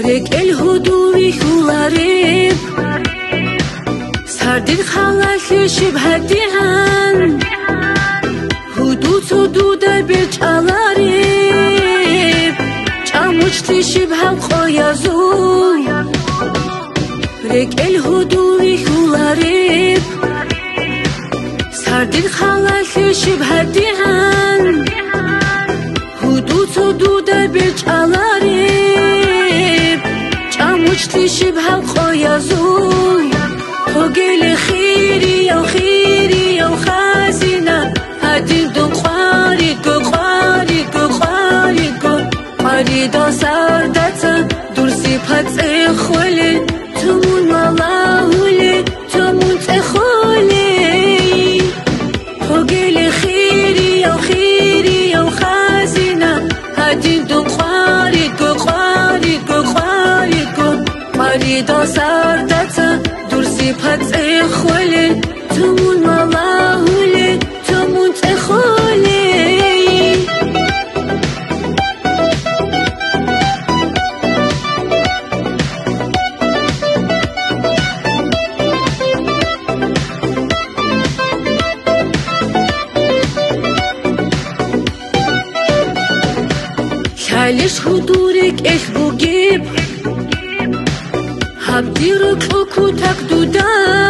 رك الهدوء خلارب سردين خلاص شبه دیهن هدوء در بیچ علارب چاموچتی شبه خویازو رك الهدوء خلارب سردين خلاص شبه دیهن هدوء در بیچ علارب چاموچتی شبه خویازو تو گل خیری و خزینه هدیم دون خواری دا سردت درسی پت خوله تمون ملاوله تمون تخوله تو گل خیری و خزینه هدیم دون خواری دا سردت درسی پت خوله تمون ملاوله تمون تخوله خالش هدورك اخ بوجيب هبديرك اكو تقدودا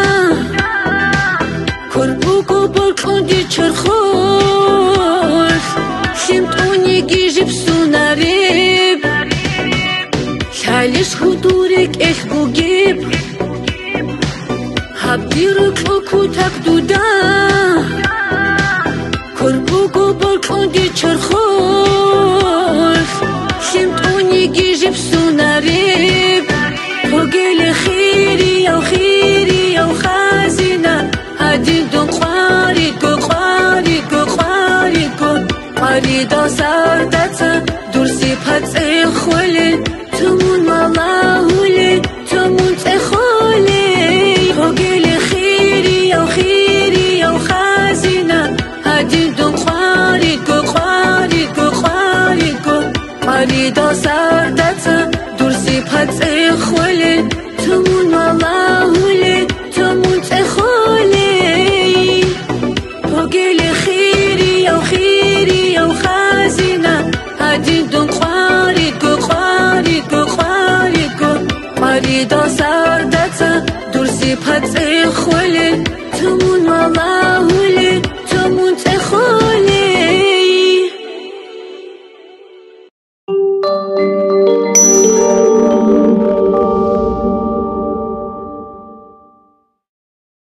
كربوكو بركوندي چرخوش سمتوني جيجب سوناريب خالش هدورك اخ بوجيب هبديرك اكو تقدودا